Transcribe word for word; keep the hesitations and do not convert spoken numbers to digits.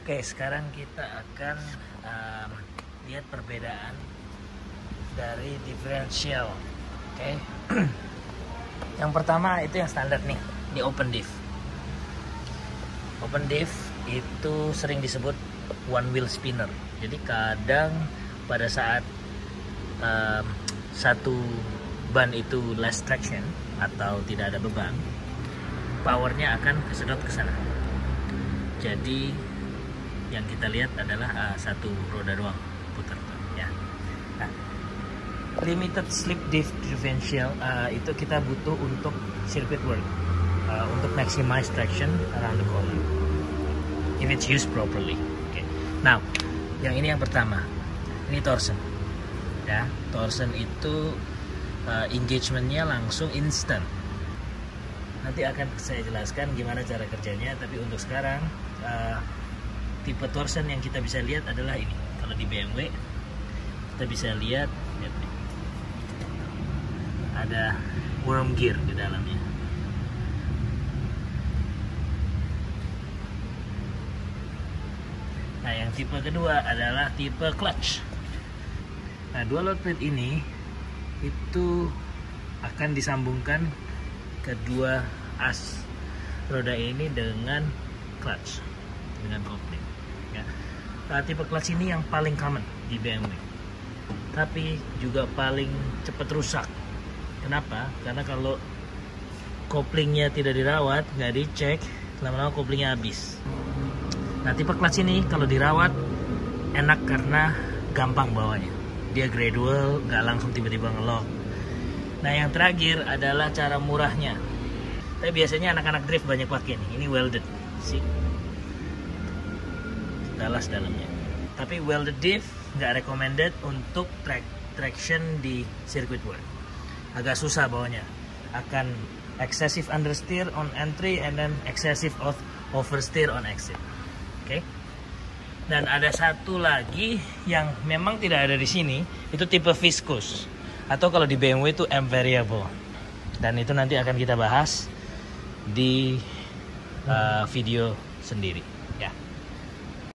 Oke, sekarang kita akan um, lihat perbedaan dari differential. Oke, yang pertama itu yang standar nih, di open diff. Open diff itu sering disebut one wheel spinner. Jadi kadang pada saat um, satu ban itu less traction atau tidak ada beban, powernya akan kesedot ke sana. Jadi yang kita lihat adalah uh, satu roda doang putar, ya. Nah, limited slip diff differential uh, itu kita butuh untuk circuit work, uh, untuk maximize traction around the corner if it's used properly. Okay. Now, yang ini yang pertama, ini torsen, ya. Torsen itu uh, engagementnya langsung instant. Nanti akan saya jelaskan gimana cara kerjanya, tapi untuk sekarang uh, tipe torsen yang kita bisa lihat adalah ini. Kalau di B M W kita bisa lihat, lihat nih, ada worm gear di dalamnya. Nah, yang tipe kedua adalah tipe clutch. Nah, dua load plate ini itu akan disambungkan kedua as roda ini dengan clutch, dengan kopling, ya. Nah, tipe clutch ini yang paling common di B M W, tapi juga paling cepat rusak. Kenapa? Karena kalau koplingnya tidak dirawat, nggak dicek, lama-lama koplingnya habis. Nah, tipe clutch ini kalau dirawat enak karena gampang bawanya, dia gradual, nggak langsung tiba-tiba ngelock. Nah, yang terakhir adalah cara murahnya. Tapi biasanya anak-anak drift banyak pakai nih. Ini welded, sih. Talas dalamnya. Tapi welded diff nggak recommended untuk track, traction di circuit work. Agak susah bawanya. Akan excessive understeer on entry and then excessive oversteer on exit. Oke. Okay? Dan ada satu lagi yang memang tidak ada di sini, itu tipe viscous. Atau kalau di B M W itu M variable. Dan itu nanti akan kita bahas di uh, video sendiri.